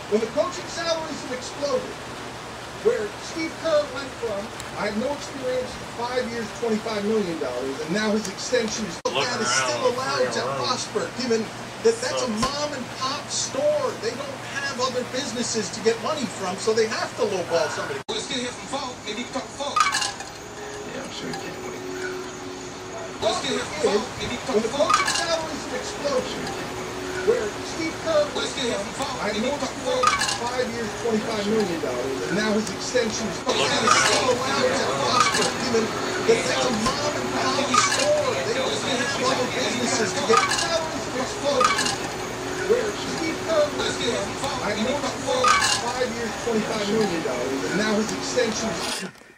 When the coaching salaries have exploded, where Steve Kerr went from, I have no experience, 5 years, $25 million, and now his extension is still allowed to prosper, given that that's a mom and pop store. They don't have other businesses to get money from, so they have to lowball somebody. We're still here from Funk. Maybe you can talk Funk. Yeah, I'm sure you can. We're still here from Funk. Maybe you can When talk the Funk. coaching salaries have exploded, where Steve Kerr went from, I have no experience, 5 years, $25 million, and now his extension is still allowed to prosper, given that that's a mom and pop store. They don't have other businesses to get salaries have exploded. Where Steve Kerr went from, I have no experience, 5 years, $25 million, and now his extension is